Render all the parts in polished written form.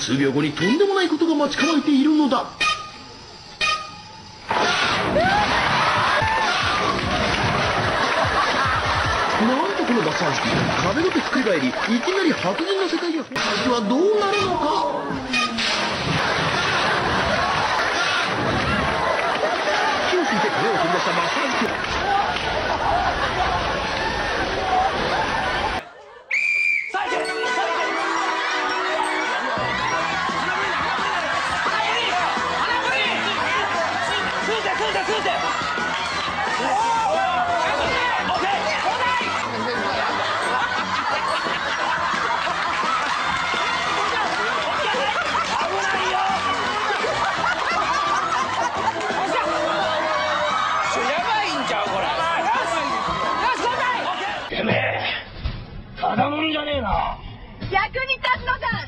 数秒後にとんでもないことが待ち構えているのだ。なんとこの爆散式、壁ごとひっくり返り、いきなり白人の世界へ。先はどうなるのか。火をついて壁を飛び出した爆散式。 てめえ、ただもんじゃねえな。 役に立つのだ。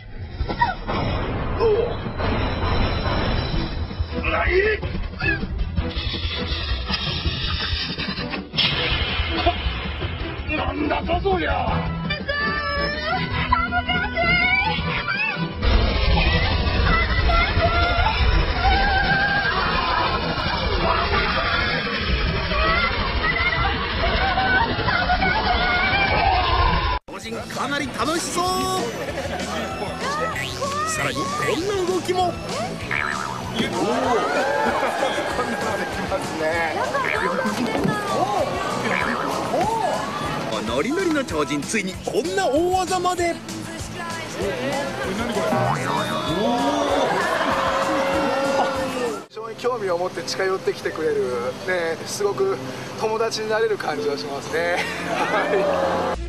なんだとそりゃ。 かなり楽しそう。さらにこんな動きも。ノリノリの超人、ついにこんな大技まで。 非常に興味を持って近寄ってきてくれるね、すごく友達になれる感じがしますね。はい。